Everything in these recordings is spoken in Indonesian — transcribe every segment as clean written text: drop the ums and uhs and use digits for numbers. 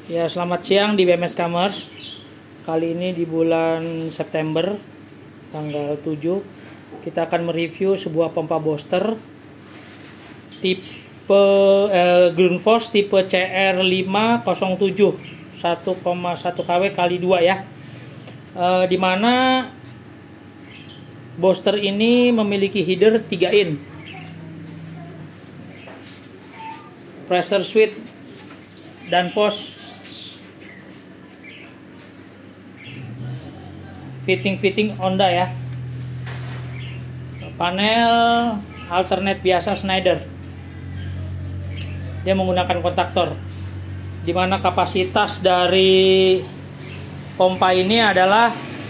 Ya, selamat siang di BMS Commerce. Kali ini di bulan September tanggal 7 kita akan mereview sebuah pompa booster tipe Grundfos tipe CR507 1,1 kW kali 2 ya. Dimana booster ini memiliki header 3 in, pressure switch dan fos fitting Honda ya. Panel alternate biasa Schneider. Dia menggunakan kontaktor. Dimana kapasitas dari pompa ini adalah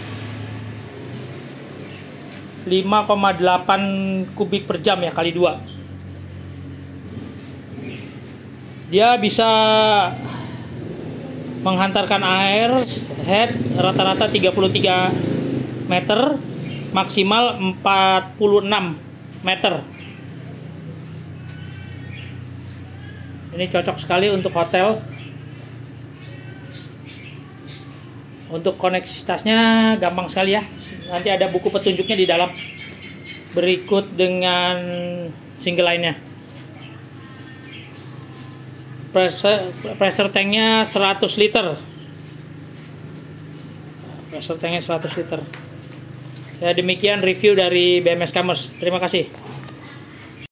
5,8 kubik per jam ya kali 2. Dia bisa menghantarkan air head rata-rata 33 meter, maksimal 46 meter. Ini cocok sekali untuk hotel. Untuk koneksitasnya gampang sekali ya. Nanti ada buku petunjuknya di dalam. Berikut dengan single line-nya. Pressure tanknya 100 liter. Pressure tanknya 100 liter. Ya, demikian review dari BMS Commerce. Terima kasih.